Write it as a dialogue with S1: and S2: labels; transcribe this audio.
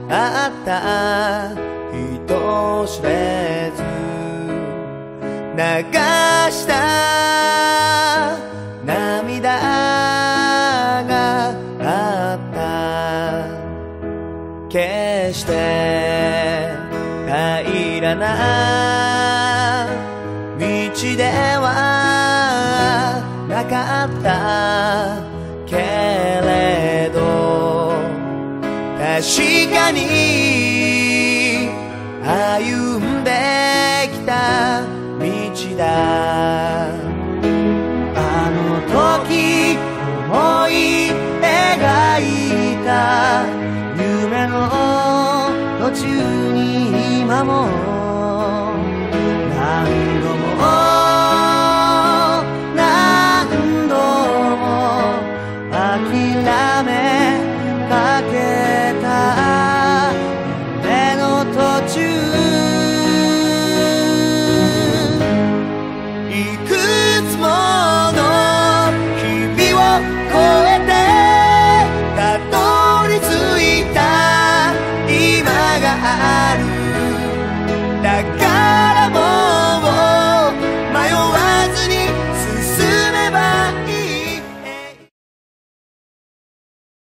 S1: あった人知れず流した涙があった。決して平らな道ではなかったけれど、確かに歩んできた道だ。あの時思い描いた夢の途中に今も